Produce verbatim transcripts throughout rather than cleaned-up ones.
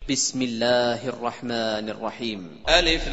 بسم الله الرحمن الرحيم. ألف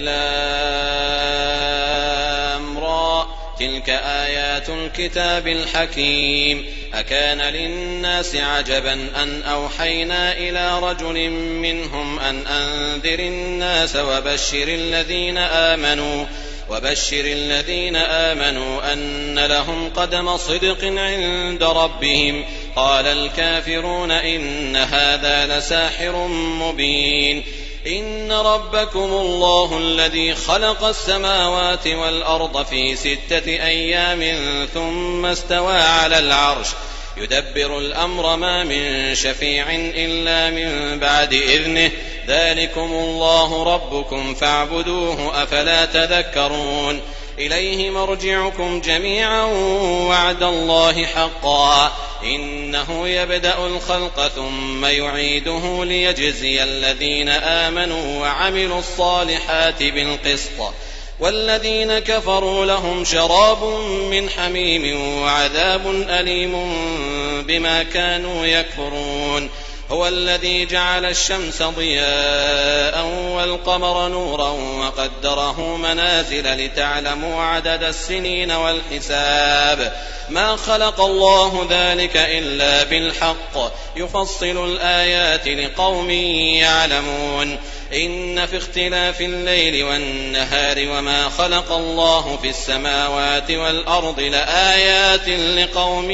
لام را تلك آيات الكتاب الحكيم. أكان للناس عجبا أن أوحينا إلى رجل منهم أن أنذر الناس وبشر الذين آمنوا وبشر الذين آمنوا أن لهم قدم صدق عند ربهم. قال الكافرون إن هذا لساحر مبين. إن ربكم الله الذي خلق السماوات والأرض في ستة أيام ثم استوى على العرش يدبر الأمر ما من شفيع إلا من بعد إذنه ذلكم الله ربكم فاعبدوه أفلا تذكرون. إليه مرجعكم جميعا وعد الله حقا إنه يبدأ الخلق ثم يعيده ليجزي الذين آمنوا وعملوا الصالحات بالقسط والذين كفروا لهم شراب من حميم وعذاب أليم بما كانوا يكفرون. هو الذي جعل الشمس ضياء والقمر نورا وقدره منازل لتعلموا عدد السنين والحساب ما خلق الله ذلك إلا بالحق يفصل الآيات لقوم يعلمون. إن في اختلاف الليل والنهار وما خلق الله في السماوات والأرض لآيات لقوم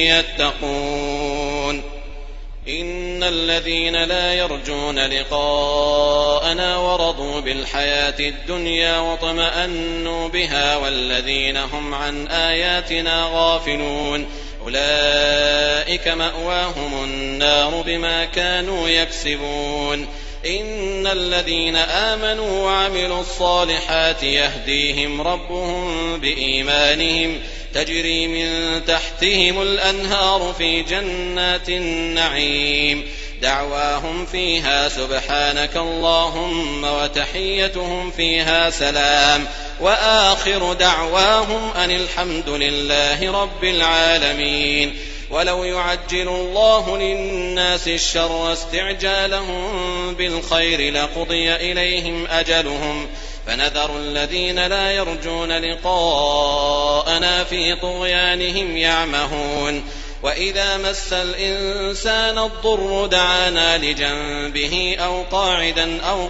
يتقون. إن الذين لا يرجون لقاءنا ورضوا بالحياة الدنيا واطمأنوا بها والذين هم عن آياتنا غافلون أولئك مأواهم النار بما كانوا يكسبون. إن الذين آمنوا وعملوا الصالحات يهديهم ربهم بإيمانهم تجري من تحتهم الأنهار في جنات النعيم دعواهم فيها سبحانك اللهم وتحيتهم فيها سلام وآخر دعواهم أن الحمد لله رب العالمين. ولو يعجل الله للناس الشر استعجالهم بالخير لقضي إليهم أجلهم فنذر الذين لا يرجون لقاءنا في طغيانهم يعمهون. وإذا مس الإنسان الضر دعانا لجنبه أو قاعدا أو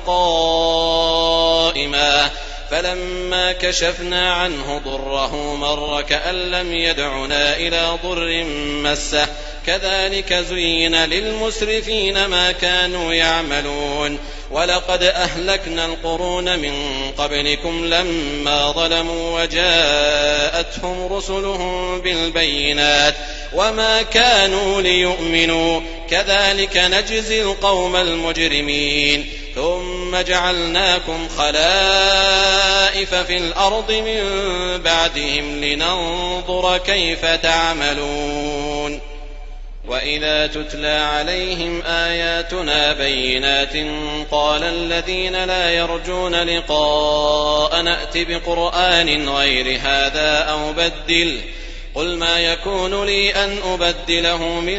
قائما فلما كشفنا عنه ضره مر كأن لم يدعنا إلى ضر مسه كذلك زين للمسرفين ما كانوا يعملون. ولقد أهلكنا القرون من قبلكم لما ظلموا وجاءتهم رسلهم بالبينات وما كانوا ليؤمنوا كذلك نجزي القوم المجرمين. ثم جعلناكم خلائف في الأرض من بعدهم لننظر كيف تعملون. وإذا تتلى عليهم آياتنا بينات قال الذين لا يرجون لقاء نأت بقرآن غير هذا أو بدل قل ما يكون لي أن أبدله من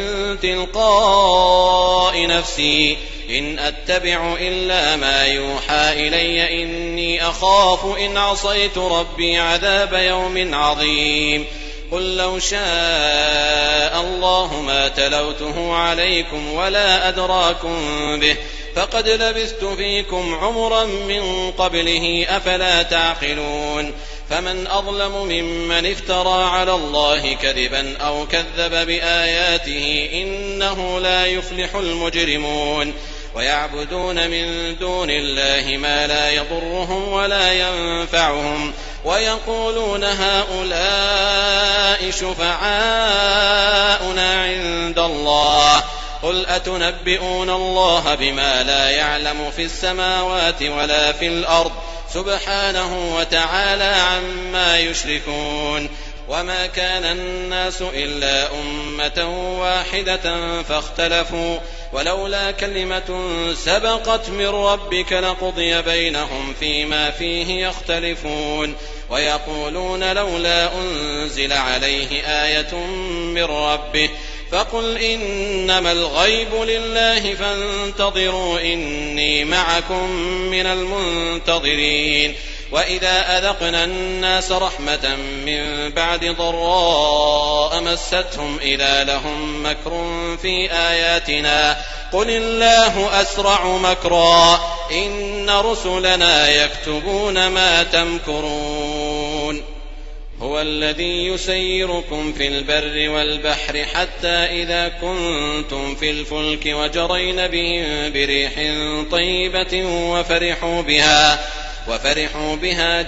تلقاء نفسي إن أتبع إلا ما يوحى إلي إني أخاف إن عصيت ربي عذاب يوم عظيم. قل لو شاء الله ما تلوته عليكم ولا أدراكم به فقد لبثت فيكم عمرا من قبله أفلا تعقلون. فمن أظلم ممن افترى على الله كذبا أو كذب بآياته إنه لا يفلح المجرمون. ويعبدون من دون الله ما لا يضرهم ولا ينفعهم ويقولون هؤلاء شفعاؤنا عند الله قل أتنبئون الله بما لا يعلم في السماوات ولا في الأرض سبحانه وتعالى عما يشركون. وما كان الناس إلا أمة واحدة فاختلفوا ولولا كلمة سبقت من ربك لقضي بينهم فيما فيه يختلفون. ويقولون لولا أنزل عليه آية من ربه فقل إنما الغيب لله فانتظروا إني معكم من المنتظرين. وإذا أذقنا الناس رحمة من بعد ضراء مستهم إذا لهم مكر في آياتنا قل الله أسرع مكرا إن رسلنا يكتبون ما تمكرون. هو الذي يسيركم في البر والبحر حتى إذا كنتم في الفلك وجرين بهم بريح طيبة وفرحوا بها وفرحوا بها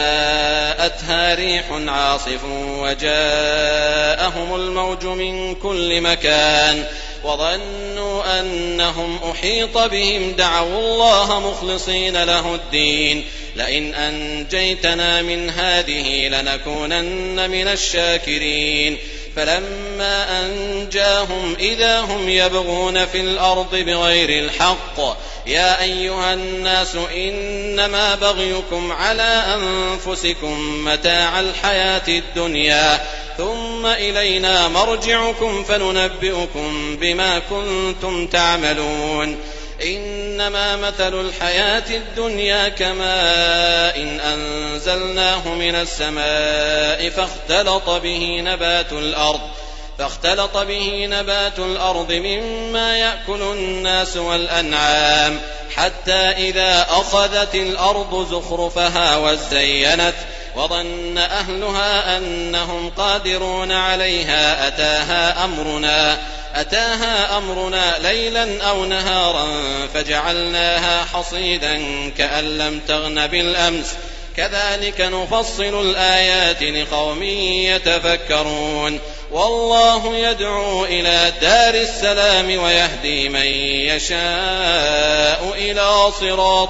جاءتها ريح عاصف وجاءهم الموج من كل مكان وظنوا أنهم أحيط بهم دعوا الله مخلصين له الدين لئن أنجيتنا من هذه لنكونن من الشاكرين. فلما أنجاهم إذا هم يبغون في الأرض بغير الحق يا أيها الناس إنما بغيكم على أنفسكم متاع الحياة الدنيا ثم إلينا مرجعكم فننبئكم بما كنتم تعملون. إنما مثل الحياة الدنيا كماء إن أنزلناه من السماء فاختلط به نبات الأرض فاختلط به نبات الأرض مما يأكل الناس والأنعام حتى إذا أخذت الأرض زخرفها وزينت وظن أهلها أنهم قادرون عليها أتاها أمرنا أتاها أمرنا ليلا أو نهارا فجعلناها حصيدا كأن لم تغن بالأمس كذلك نفصل الآيات لقوم يتفكرون. والله يدعو إلى دار السلام ويهدي من يشاء إلى صراط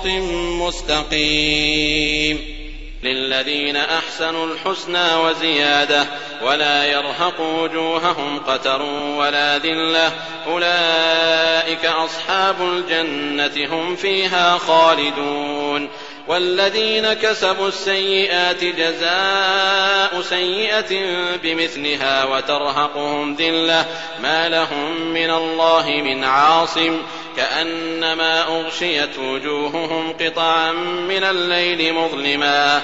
مستقيم. للذين أحسنوا الحسنى وزيادة ولا يرهق وجوههم قتر ولا ذلة أولئك أصحاب الجنة هم فيها خالدون. والذين كسبوا السيئات جزاء سيئة بمثلها وترهقهم ذلة ما لهم من الله من عاصم كأنما أغشيت وجوههم قطعا من الليل مظلما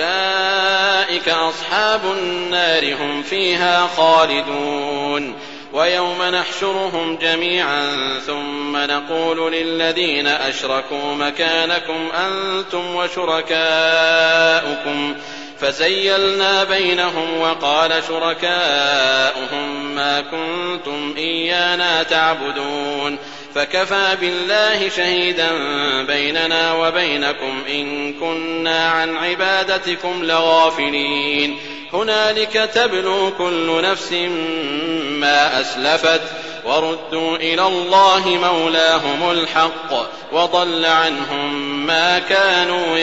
أولئك أصحاب النار هم فيها خالدون. ويوم نحشرهم جميعا ثم نقول للذين أشركوا مكانكم أنتم وشركاؤكم فزيلنا بينهم وقال شركاؤهم ما كنتم إيانا تعبدون فكفى بالله شهيدا بيننا وبينكم إن كنا عن عبادتكم لغافلين. هنالك تبلو كل نفس ما أسلفت وردوا إلى الله مولاهم الحق وضل عنهم ما كانوا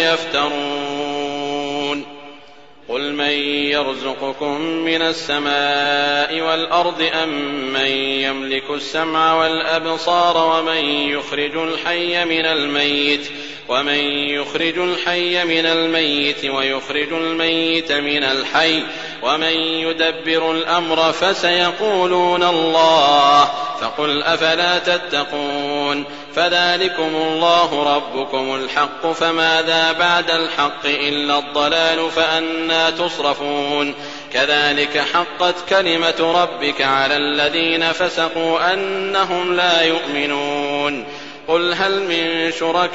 يفترون. قل من يرزقكم من السماء والأرض أم من يملك السمع والأبصار ومن يخرج الحي من الميت ومن يخرج الحي من الميت ويخرج الميت من الحي ومن يدبر الأمر فسيقولون الله فقل أفلا تتقون. فذلكم الله ربكم الحق فماذا بعد الحق إلا الضلال فأنى تصرفون. كذلك حقت كلمة ربك على الذين فسقوا أنهم لا يؤمنون. قل هل من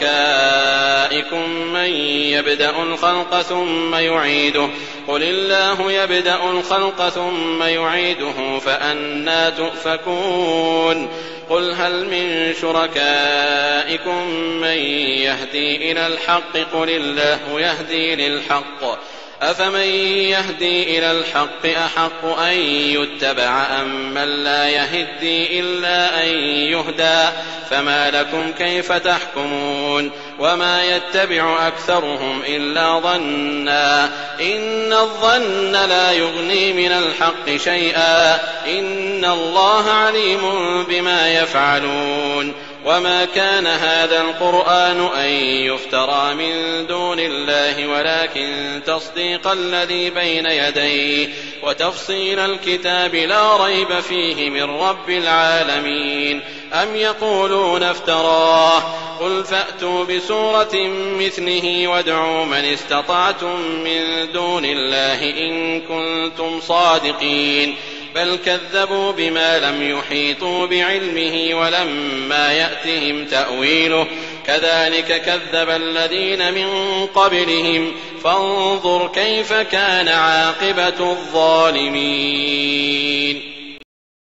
شركائكم من يبدأ الخلق ثم يعيده قل الله يبدأ الخلق ثم يعيده فأنى تؤفكون. قل هل من شركائكم من يهدي إلى الحق قل الله يهدي للحق أفمن يهدي إلى الحق أحق أن يتبع أم من لا يهدي إلا أن يهدى فما لكم كيف تحكمون. وما يتبع أكثرهم إلا ظنا إن الظن لا يغني من الحق شيئا إن الله عليم بما يفعلون. وما كان هذا القرآن أن يفترى من دون الله ولكن تصديق الذي بين يديه وتفصيل الكتاب لا ريب فيه من رب العالمين. أم يقولون افتراه قل فأتوا بسورة مثله وادعوا من استطعتم من دون الله إن كنتم صادقين بل كذبوا بما لم يحيطوا بعلمه ولما يأتهم تأويله كذلك كذب الذين من قبلهم فانظر كيف كان عاقبة الظالمين.